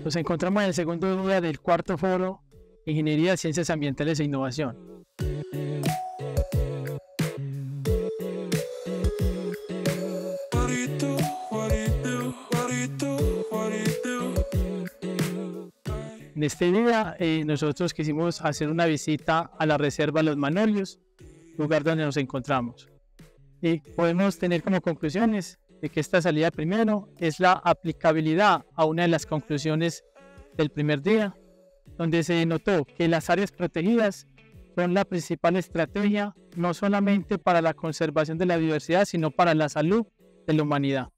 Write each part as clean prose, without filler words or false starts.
Nos encontramos en el segundo día del cuarto foro Ingeniería, Ciencias Ambientales e Innovación. En este día nosotros quisimos hacer una visita a la reserva Los Magnolios, lugar donde nos encontramos. Y podemos tener como conclusiones de que esta salida primero es la aplicabilidad a una de las conclusiones del primer día, donde se notó que las áreas protegidas son la principal estrategia no solamente para la conservación de la biodiversidad, sino para la salud de la humanidad.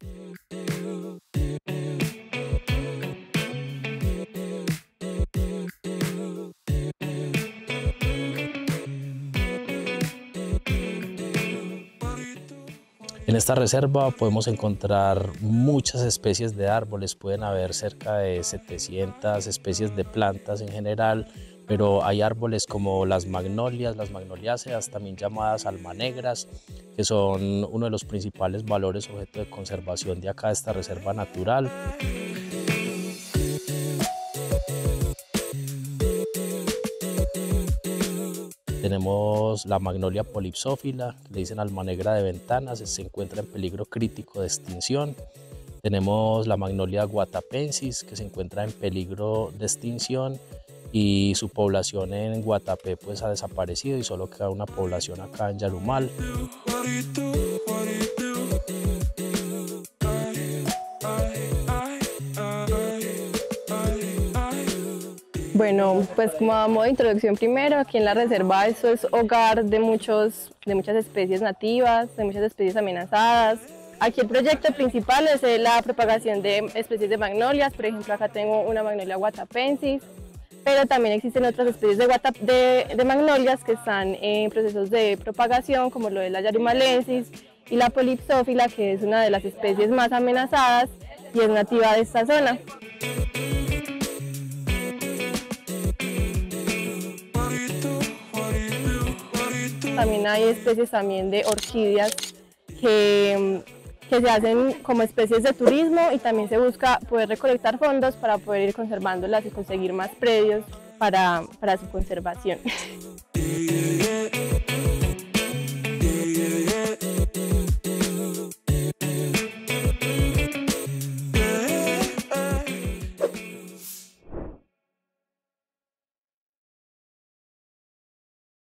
En esta reserva podemos encontrar muchas especies de árboles, pueden haber cerca de 700 especies de plantas en general, pero hay árboles como las magnoliáceas, también llamadas almanegras, que son uno de los principales valores objeto de conservación de acá de esta reserva natural. Tenemos la magnolia polipsófila, que le dicen almanegra de ventanas, se encuentra en peligro crítico de extinción. Tenemos la magnolia guatapensis, que se encuentra en peligro de extinción y su población en Guatapé pues ha desaparecido y solo queda una población acá en Yarumal. Bueno, pues como a modo de introducción primero, aquí en la reserva esto es hogar de muchas especies nativas, de muchas especies amenazadas. Aquí el proyecto principal es la propagación de especies de magnolias, por ejemplo acá tengo una magnolia guatapensis, pero también existen otras especies de magnolias que están en procesos de propagación, como lo de la yarumalensis y la polipsófila, que es una de las especies más amenazadas y es nativa de esta zona. También hay especies también de orquídeas que se hacen como especies de turismo y también se busca poder recolectar fondos para poder ir conservándolas y conseguir más predios para su conservación.